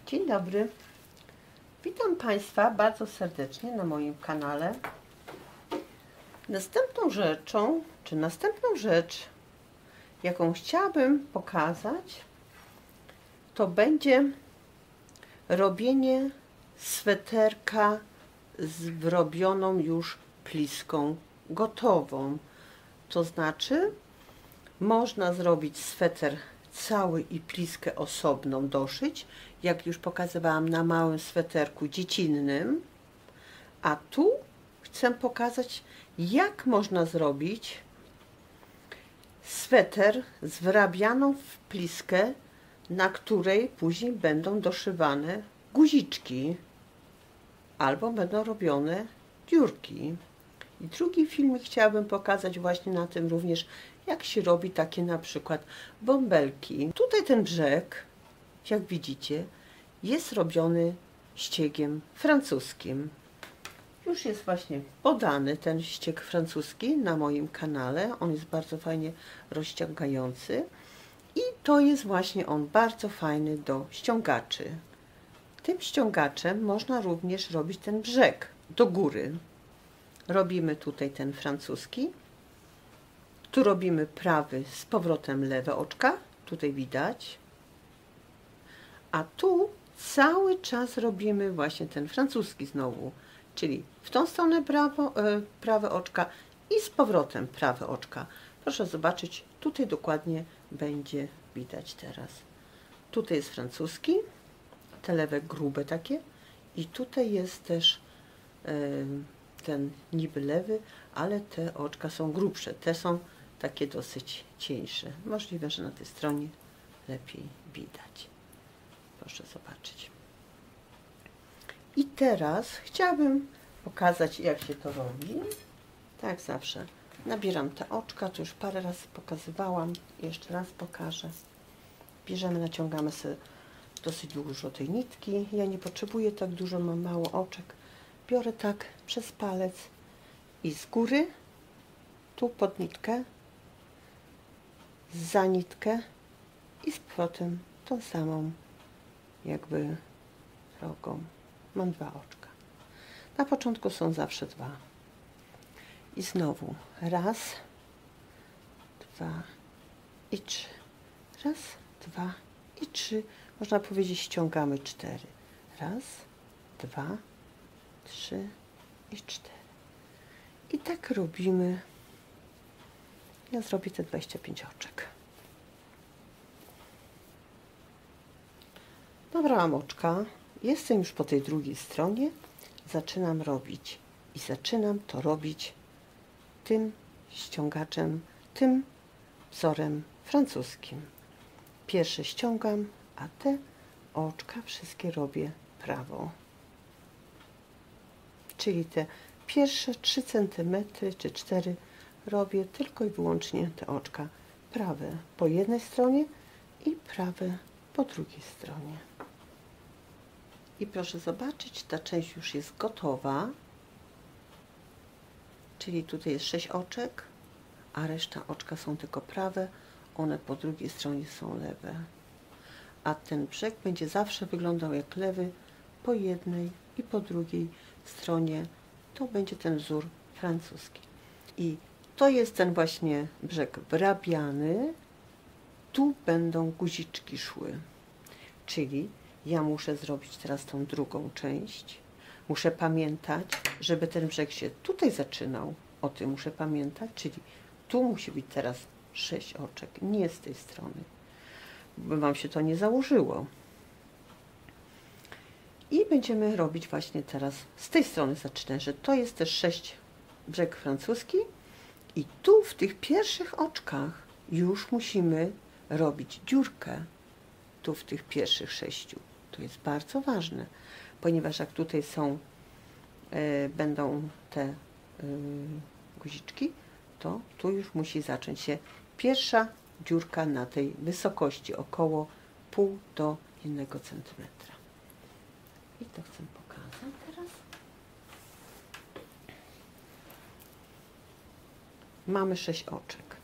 Dzień dobry. Witam Państwa bardzo serdecznie na moim kanale. Następną rzecz, jaką chciałabym pokazać, to będzie robienie sweterka z wyrobioną już pliską gotową. To znaczy, można zrobić sweter cały i pliskę osobną doszyć, jak już pokazywałam na małym sweterku dziecinnym, a tu chcę pokazać, jak można zrobić sweter z wyrabianą w pliskę, na której później będą doszywane guziczki albo będą robione dziurki. I drugi filmik chciałabym pokazać właśnie na tym również, jak się robi takie na przykład bąbelki. Tutaj ten brzeg, jak widzicie, jest robiony ściegiem francuskim. Już jest właśnie podany ten ścieg francuski na moim kanale. On jest bardzo fajnie rozciągający i to jest właśnie on bardzo fajny do ściągaczy. Tym ściągaczem można również robić ten brzeg do góry. Robimy tutaj ten francuski. Tu robimy prawy, z powrotem lewe oczka. Tutaj widać. A tu cały czas robimy właśnie ten francuski znowu. Czyli w tą stronę prawe oczka i z powrotem prawe oczka. Proszę zobaczyć, tutaj dokładnie będzie widać teraz. Tutaj jest francuski, te lewe grube takie i tutaj jest też ten niby lewy, ale te oczka są grubsze, te są takie dosyć cieńsze. Możliwe, że na tej stronie lepiej widać. Proszę zobaczyć. I teraz chciałabym pokazać, jak się to robi. Tak jak zawsze nabieram te oczka, to już parę razy pokazywałam, jeszcze raz pokażę. Bierzemy, naciągamy sobie dosyć dużo tej nitki. Ja nie potrzebuję tak dużo, mam mało oczek. Biorę tak przez palec i z góry, tu pod nitkę, za nitkę i z powrotem tą samą jakby drogą. Mam dwa oczka. Na początku są zawsze dwa. I znowu raz, dwa i trzy. Raz, dwa i trzy. Można powiedzieć, ściągamy 4. Raz, dwa, 3 i 4. I tak robimy. Ja zrobię te 25 oczek. Nabrałam oczka. Jestem już po tej drugiej stronie. Zaczynam robić. I zaczynam to robić tym ściągaczem, tym wzorem francuskim. Pierwsze ściągam, a te oczka wszystkie robię prawo. Czyli te pierwsze 3 cm czy 4 robię tylko i wyłącznie te oczka prawe po jednej stronie i prawe po drugiej stronie. I proszę zobaczyć, ta część już jest gotowa. Czyli tutaj jest 6 oczek, a reszta oczka są tylko prawe, one po drugiej stronie są lewe. A ten brzeg będzie zawsze wyglądał jak lewy po jednej i po drugiej stronie. To będzie ten wzór francuski. I to jest ten właśnie brzeg wyrabiany. Tu będą guziczki szły. Czyli ja muszę zrobić teraz tą drugą część. Muszę pamiętać, żeby ten brzeg się tutaj zaczynał. O tym muszę pamiętać, czyli tu musi być teraz 6 oczek, nie z tej strony, by Wam się to nie założyło. I będziemy robić właśnie teraz z tej strony zaczynać, że to jest też 6 brzeg francuski i tu w tych pierwszych oczkach już musimy robić dziurkę. Tu w tych pierwszych 6. To jest bardzo ważne, ponieważ jak tutaj są, będą te guziczki, to tu już musi zacząć się pierwsza dziurka na tej wysokości, około 0,5 do 1 cm. I to chcę pokazać teraz. Mamy 6 oczek.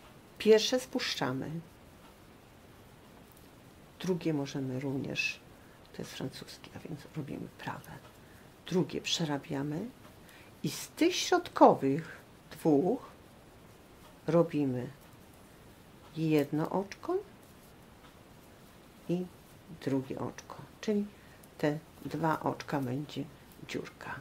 Pierwsze spuszczamy. Drugie możemy również to jest francuski, a więc robimy prawe. Drugie przerabiamy i z tych środkowych dwóch robimy jedno oczko i drugie oczko, czyli te dwa oczka będzie dziurka.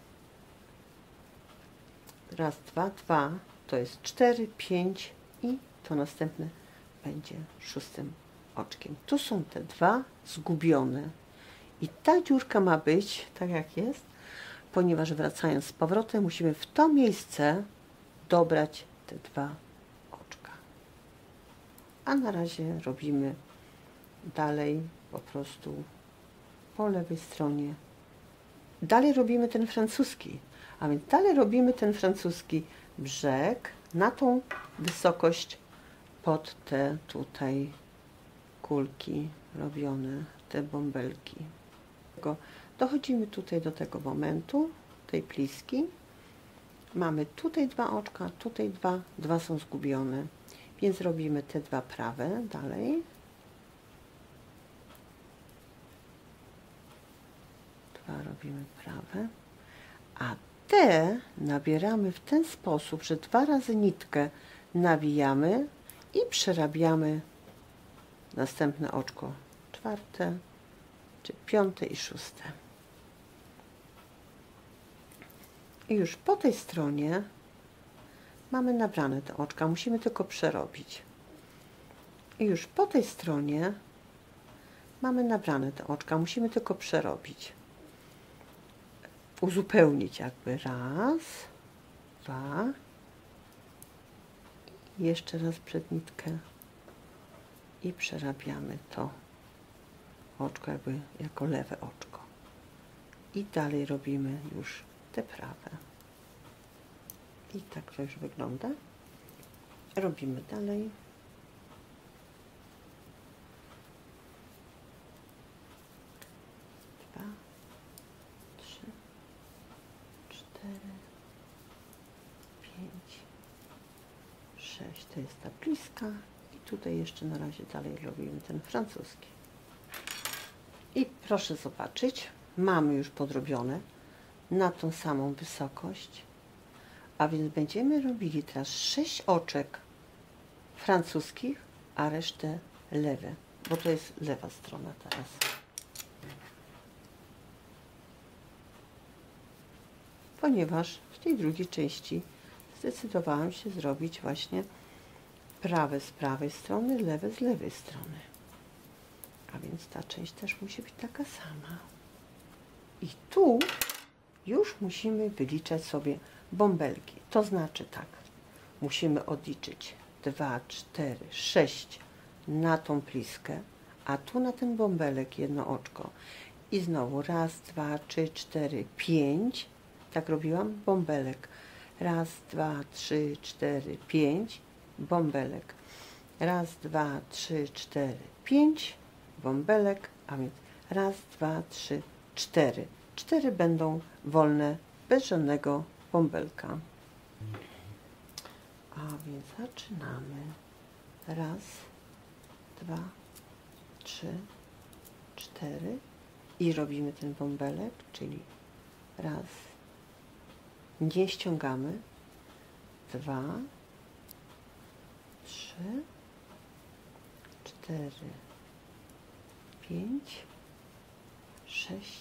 Raz, dwa, dwa, to jest 4, 5 i to następne będzie szóstym oczkiem. Tu są te dwa zgubione i ta dziurka ma być tak jak jest, ponieważ wracając z powrotem musimy w to miejsce dobrać te dwa oczka. A na razie robimy dalej po prostu po lewej stronie. Dalej robimy ten francuski, a więc dalej robimy ten francuski brzeg na tą wysokość pod te tutaj kulki robione, te bąbelki. Dochodzimy tutaj do tego momentu, tej pliski. Mamy tutaj dwa oczka, tutaj dwa są zgubione, więc robimy te dwa prawe dalej. Dwa robimy prawe, a te nabieramy w ten sposób, że 2 razy nitkę nawijamy i przerabiamy następne oczko, 4, czy 5 i 6. I już po tej stronie mamy nabrane te oczka, musimy tylko przerobić. I już po tej stronie mamy nabrane te oczka, musimy tylko przerobić. Uzupełnić jakby raz, dwa i jeszcze raz przed nitkę i przerabiamy to oczko jakby jako lewe oczko i dalej robimy już te prawe i tak to już wygląda. Robimy dalej. Dwa, 3, 4, 5, 6, to jest ta bliska i tutaj jeszcze na razie dalej robimy ten francuski. I proszę zobaczyć, mamy już podrobione na tą samą wysokość, a więc będziemy robili teraz 6 oczek francuskich, a resztę lewe, bo to jest lewa strona teraz. Ponieważ w tej drugiej części zdecydowałam się zrobić właśnie prawe z prawej strony, lewe z lewej strony. A więc ta część też musi być taka sama. I tu już musimy wyliczać sobie bąbelki. To znaczy tak, musimy odliczyć 2, 4, 6 na tą pliskę, a tu na ten bąbelek jedno oczko. I znowu raz, 2, 3, 4, 5. Tak robiłam, bąbelek. Raz, 2, 3, 4, 5, bąbelek. Raz, 2, 3, 4, 5, bąbelek, a więc raz, 2, 3, 4. 4 będą wolne, bez żadnego bąbelka. A więc zaczynamy. Raz, 2, 3, 4 i robimy ten bąbelek, czyli raz, nie ściągamy, 2, 3, 4, 5, 6,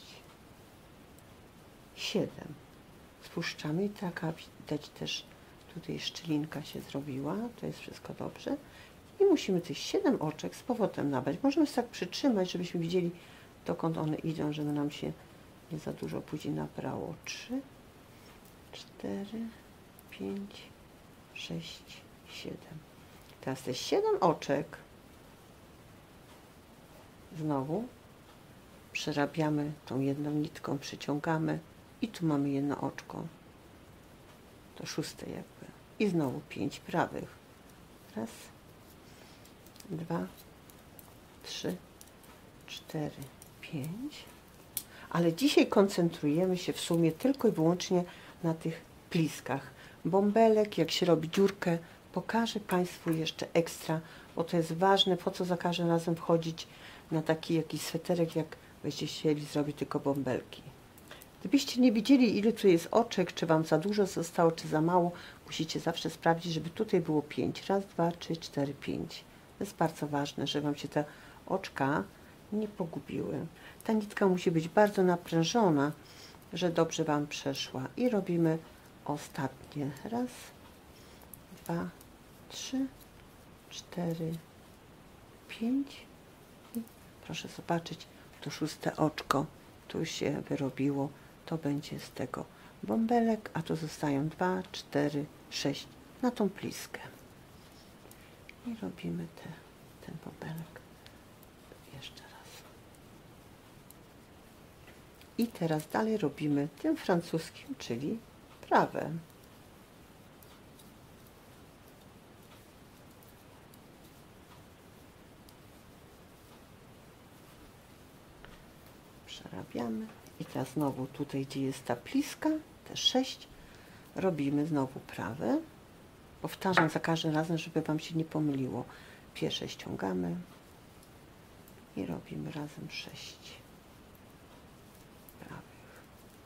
7. Spuszczamy i taka widać też tutaj szczelinka się zrobiła, to jest wszystko dobrze. I musimy tych 7 oczek z powrotem nabrać. Możemy się tak przytrzymać, żebyśmy widzieli, dokąd one idą, żeby nam się nie za dużo później nabrało. 3, 4, 5, 6, 7. Teraz te 7 oczek znowu przerabiamy tą jedną nitką, przyciągamy i tu mamy jedno oczko. To 6 jakby. I znowu 5 prawych. Raz, 2, 3, 4, 5. Ale dzisiaj koncentrujemy się w sumie tylko i wyłącznie na tych pliskach. Bąbelek, jak się robi dziurkę, pokażę Państwu jeszcze ekstra, bo to jest ważne, po co za każdym razem wchodzić na taki jakiś sweterek jak Będziecie chcieli zrobić tylko bąbelki. Gdybyście nie widzieli, ile tu jest oczek, czy Wam za dużo zostało, czy za mało, musicie zawsze sprawdzić, żeby tutaj było 5. Raz, 2, 3, 4, 5. To jest bardzo ważne, żeby Wam się te oczka nie pogubiły. Ta nitka musi być bardzo naprężona, że dobrze Wam przeszła. I robimy ostatnie. Raz, 2, 3, 4, 5. I proszę zobaczyć, to 6. oczko tu się wyrobiło. To będzie z tego bąbelek, a tu zostają 2, 4, 6 na tą pliskę. I robimy ten bąbelek jeszcze raz. I teraz dalej robimy tym francuskim, czyli prawe. Przerabiamy. I teraz znowu tutaj, gdzie jest ta pliska, te 6, robimy znowu prawe. Powtarzam za każdym razem, żeby Wam się nie pomyliło. Pierwsze ściągamy i robimy razem 6 prawych.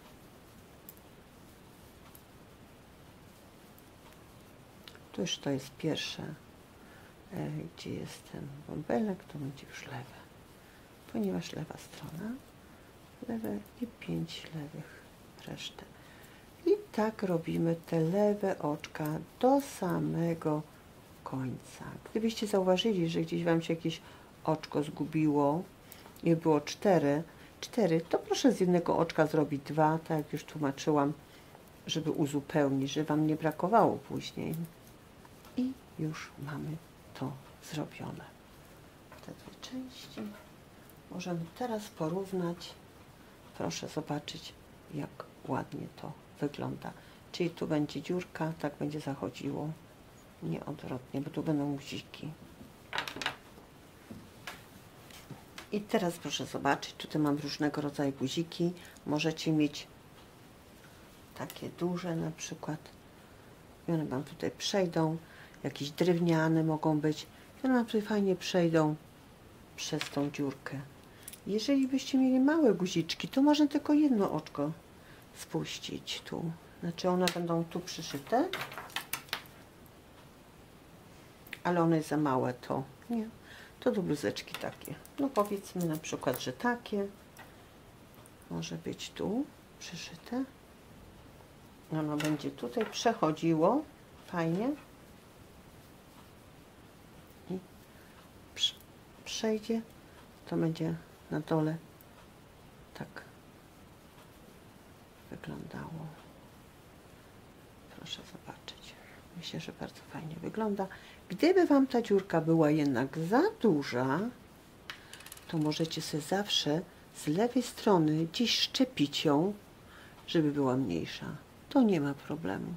Tu już to jest pierwsze, gdzie jest ten bąbelek, to będzie już lewe. Ponieważ lewa strona, lewe i 5 lewych, resztę. I tak robimy te lewe oczka do samego końca. Gdybyście zauważyli, że gdzieś Wam się jakieś oczko zgubiło i było 4, to proszę z jednego oczka zrobić 2, tak jak już tłumaczyłam, żeby uzupełnić, żeby Wam nie brakowało później. I już mamy to zrobione. Te 2 części możemy teraz porównać. Proszę zobaczyć, jak ładnie to wygląda. Czyli tu będzie dziurka, tak będzie zachodziło, nie odwrotnie, bo tu będą guziki. I teraz proszę zobaczyć, tutaj mam różnego rodzaju guziki. Możecie mieć takie duże na przykład. I one Wam tutaj przejdą. Jakieś drewniane mogą być. I one Wam tutaj fajnie przejdą przez tą dziurkę. Jeżeli byście mieli małe guziczki, to można tylko jedno oczko spuścić tu. Znaczy one będą tu przyszyte, ale one jest za małe, to nie. To do bluzeczki takie. No powiedzmy na przykład, że takie może być tu przyszyte. Ono będzie tutaj przechodziło fajnie i przejdzie. To będzie na dole tak wyglądało. Proszę zobaczyć. Myślę, że bardzo fajnie wygląda. Gdyby Wam ta dziurka była jednak za duża, to możecie sobie zawsze z lewej strony gdzieś szczepić ją, żeby była mniejsza. To nie ma problemu.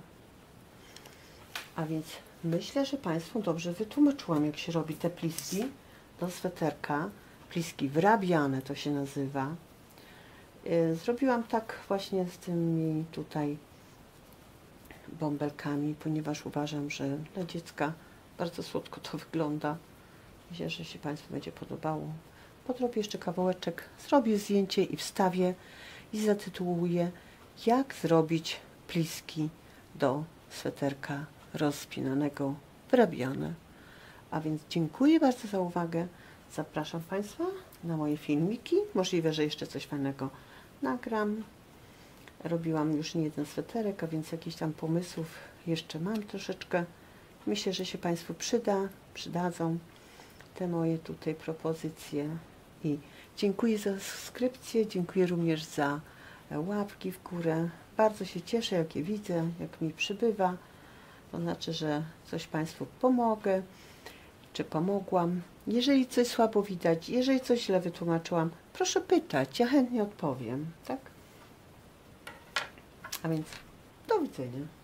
A więc myślę, że Państwu dobrze wytłumaczyłam, jak się robi te pliski do sweterka. Pliski wrabiane to się nazywa. Zrobiłam tak właśnie z tymi tutaj bąbelkami, ponieważ uważam, że dla dziecka bardzo słodko to wygląda. Myślę, że się Państwu będzie podobało. Podrobię jeszcze kawałeczek, zrobię zdjęcie i wstawię i zatytułuję, jak zrobić pliski do sweterka rozpinanego, wrabiane. A więc dziękuję bardzo za uwagę. Zapraszam Państwa na moje filmiki. Możliwe, że jeszcze coś fajnego nagram. Robiłam już nie jeden sweterek, a więc jakichś tam pomysłów jeszcze mam troszeczkę. Myślę, że się Państwu przydadzą te moje tutaj propozycje. I dziękuję za subskrypcję, dziękuję również za łapki w górę. Bardzo się cieszę, jak je widzę, jak mi przybywa. To znaczy, że coś Państwu pomogę, czy pomogłam. Jeżeli coś słabo widać, jeżeli coś źle wytłumaczyłam, proszę pytać, ja chętnie odpowiem, tak? A więc do widzenia.